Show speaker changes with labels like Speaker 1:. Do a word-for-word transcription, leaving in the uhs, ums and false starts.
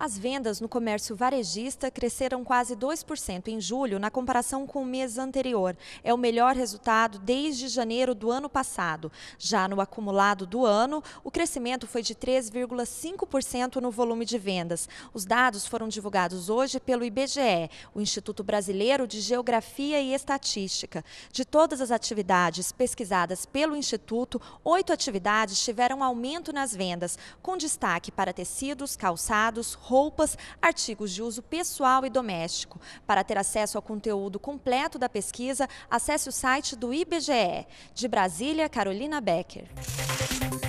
Speaker 1: As vendas no comércio varejista cresceram quase dois por cento em julho na comparação com o mês anterior. É o melhor resultado desde janeiro do ano passado. Já no acumulado do ano, o crescimento foi de três vírgula cinco por cento no volume de vendas. Os dados foram divulgados hoje pelo I B G E, o Instituto Brasileiro de Geografia e Estatística. De todas as atividades pesquisadas pelo Instituto, oito atividades tiveram aumento nas vendas, com destaque para tecidos, calçados, roupas, artigos de uso pessoal e doméstico. Para ter acesso ao conteúdo completo da pesquisa, acesse o site do I B G E. De Brasília, Carolina Becker.